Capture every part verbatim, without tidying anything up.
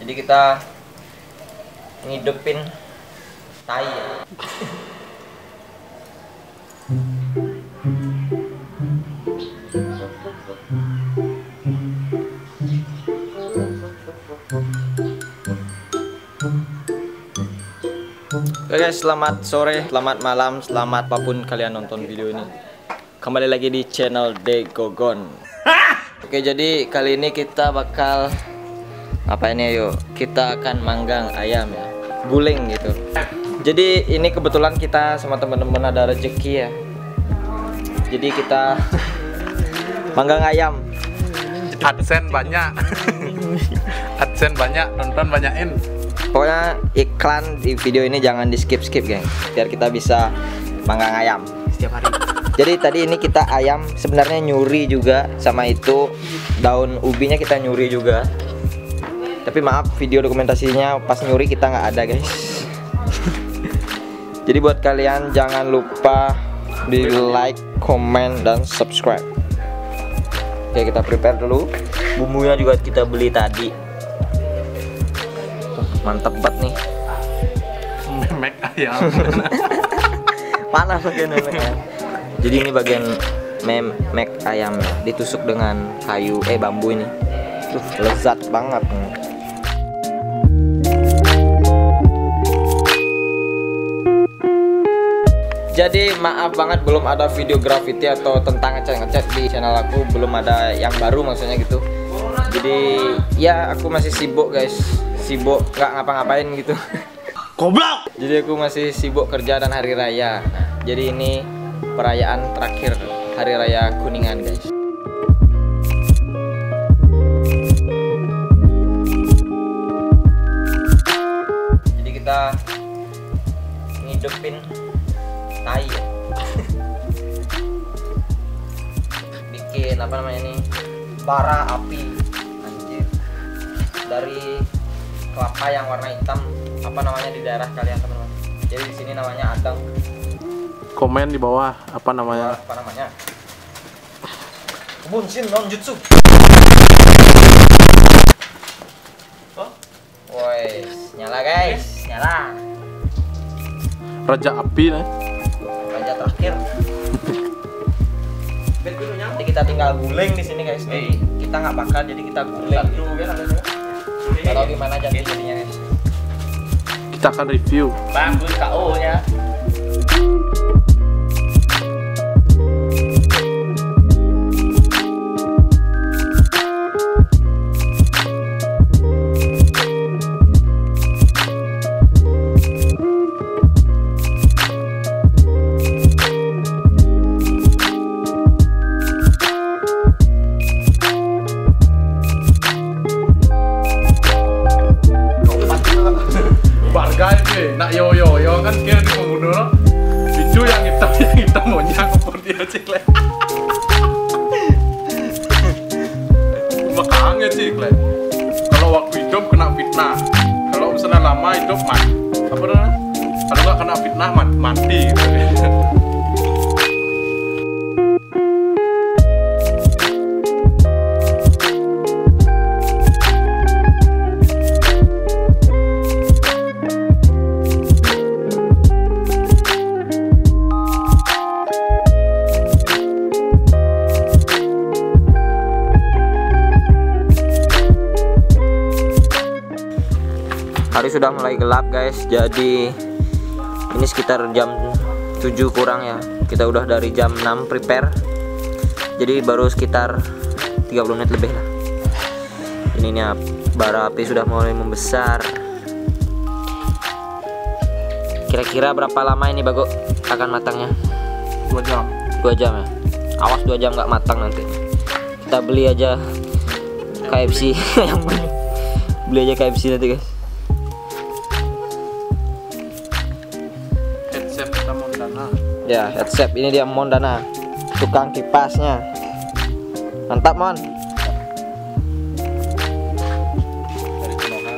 Jadi kita ngidupin tai ya. Oke guys, selamat sore, selamat malam, selamat apapun kalian nonton video ini. Kembali lagi di channel Degogon. Oke, jadi kali ini kita bakal apa ini yuk? Kita akan manggang ayam ya, guling gitu. Jadi ini kebetulan kita sama teman-teman ada rezeki ya. Jadi kita manggang ayam. Adsense banyak. Adsense banyak, nonton banyakin. Pokoknya iklan di video ini jangan di skip-skip geng, biar kita bisa manggang ayam setiap hari. Jadi tadi ini kita ayam sebenarnya nyuri juga, sama itu daun ubinya kita nyuri juga. Tapi maaf, video dokumentasinya pas nyuri kita nggak ada guys. Jadi buat kalian jangan lupa di like, comment, dan subscribe. Oke, kita prepare dulu. Bumbunya juga kita beli tadi. Mantep banget nih. Memek ayam. Panas bagian memek ayam. Jadi ini bagian memek ayam ya, ditusuk dengan kayu eh bambu ini. Tuh, lezat banget. Jadi maaf banget belum ada video graffiti atau tentang ngecat-ngecat di channel aku, belum ada yang baru maksudnya gitu. Jadi ya aku masih sibuk guys, sibuk nggak ngapa-ngapain gitu. Goblok. Jadi aku masih sibuk kerja dan hari raya. Nah, jadi ini perayaan terakhir hari raya Kuningan guys. Jadi kita ngidupin tai ya. Bikin apa namanya nih, bara api anjir dari kelapa yang warna hitam. Apa namanya di daerah kalian teman-teman? Jadi di sini namanya adang. Komen di bawah apa namanya? Apa namanya? Kebun Shin non jutsu. Oh, woi, nyala guys, nyala. Raja api nih. Raja terakhir. Nanti kita tinggal guling di sini guys. Jadi kita nggak bakar, jadi kita guling. Kalau gimana jadi jadinya guys? Kita akan review. Bagus K O nya. Bargai deh, nak yo yo yo kan kira di pembunuh lo. Itu yang hitam yang hitam maunya kupur dia cikle. Makanya cikle. Kalau waktu hidup kena fitnah, kalau misalnya lama hidup mati. Apa namanya? Kalau nggak kena fitnah mati, mati gitu. Hari sudah mulai gelap guys, jadi ini sekitar jam tujuh kurang ya. Kita udah dari jam enam prepare, jadi baru sekitar tiga puluh menit lebih lah. Ini nih bara api sudah mulai membesar. Kira-kira berapa lama ini Bago akan matangnya? Dua jam. Dua jam ya. Awas dua jam nggak matang nanti. Kita beli aja K F C yang beli. Beli aja K F C nanti guys. Headset kita Mondana. Ya, headset ini dia Mondana. Tukang kipasnya. Mantap, Mon. Dari Konoha.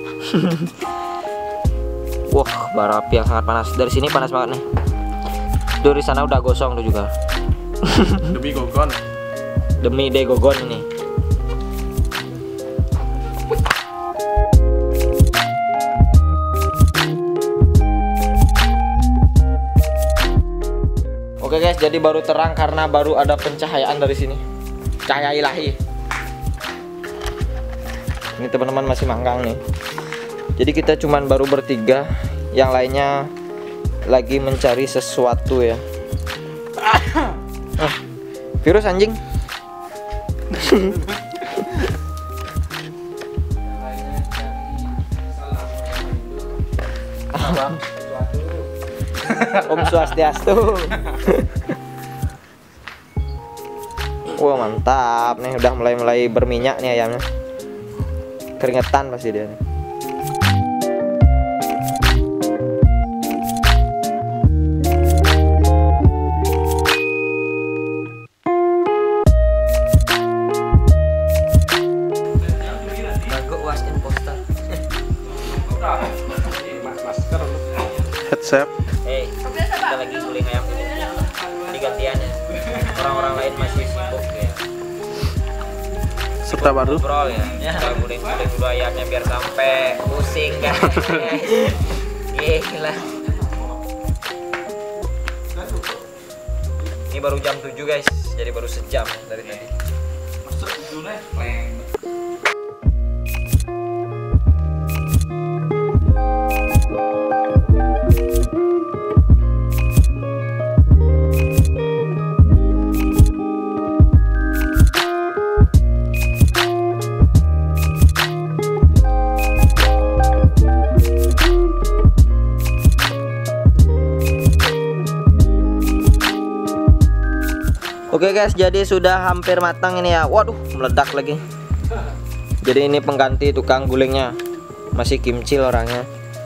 Wah, bara api yang sangat panas. Dari sini panas banget nih. Dari sana udah gosong tuh juga. Demi Gogon. Demi Degogon ini. jadi baru terang karena baru ada pencahayaan dari sini. Cahaya ilahi. Ini teman-teman masih manggang nih. Jadi kita cuman baru bertiga, yang lainnya lagi mencari sesuatu ya. Ah, virus anjing. Om Swastiastu. Wah mantap nih, udah mulai-mulai berminyak nih ayamnya. Keringetan pasti dia nih. Headset. Hey, kita lagi guling ayam dulu. Ini gantiannya. Orang-orang lain masih sibuk ya. Serta baru. Ngobrol ya. Kita guling-guling dulu ayamnya biar sampai pusing guys. Gila. Ini baru jam tujuh guys. Jadi baru sejam dari tadi. Masuk dulu nih. Oke guys, jadi sudah hampir matang ini ya. Waduh, meledak lagi. Jadi ini pengganti tukang gulingnya. Masih kimcil orangnya.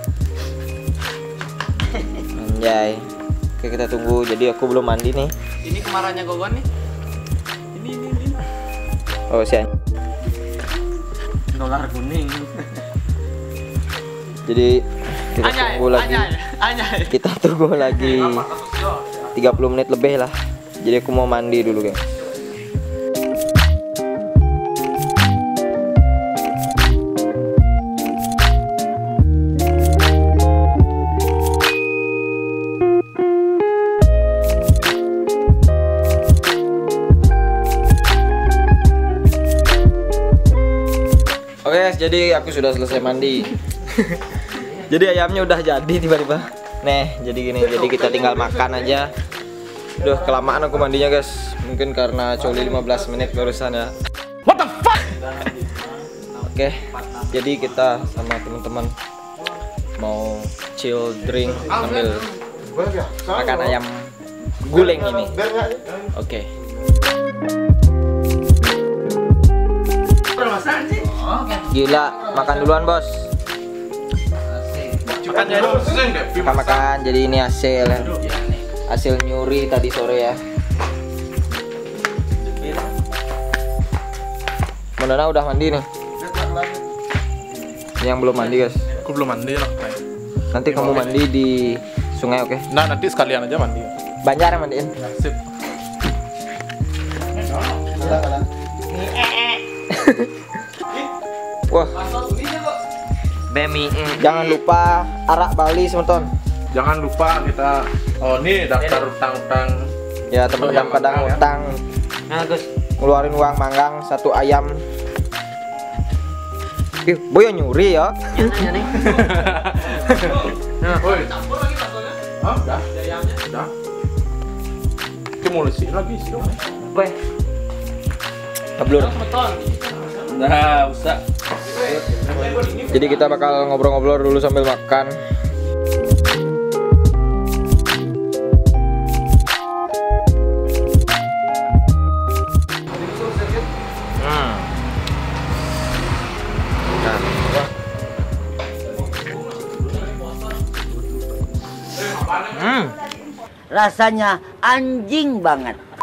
Anjay. Oke, kita tunggu. Jadi aku belum mandi nih. Ini kemarahannya Gogon nih. Ini ini ini. Oh, si anjing. Dolar kuning. Jadi kita Anjay, tunggu lagi. anjay, anjay. Kita tunggu lagi tiga puluh menit lebih lah. Jadi aku mau mandi dulu guys. Oke guys, jadi aku sudah selesai mandi. Jadi ayamnya udah jadi tiba-tiba. Nih, jadi gini. Jadi kita tinggal makan aja. Duh, kelamaan aku mandinya guys. Mungkin karena coli lima belas menit barusan ya. What the fuck? Oke, jadi kita sama teman-teman mau chill drink sambil makan ayam guling ini. Oke. Gila, makan duluan bos. Makan makan. Jadi ini hasil ya. Hasil nyuri tadi sore ya. Mondana udah mandi nih. Ini yang belum mandi guys. Aku belum mandi lah. Nanti kamu mandi di sungai, oke? Nah nanti sekalian aja mandi. Banjar yang mandiin. Sip. Wah. Bemi. Jangan lupa arak Bali semeton. Jangan lupa kita. Oh nih daftar utang-utang. Ya teman-teman kadang ya. utang. Nah, Gus. Ngeluarin uang manggang satu ayam. Ih, boy nyuri ya. Nanya nih. Woi. Hah? Udah. Udah. Emulsi lagi sih dong. Boy. Tablur. Nah, usah. Jadi kita bakal ngobrol-ngobrol dulu sambil makan. Hmm. Rasanya anjing banget.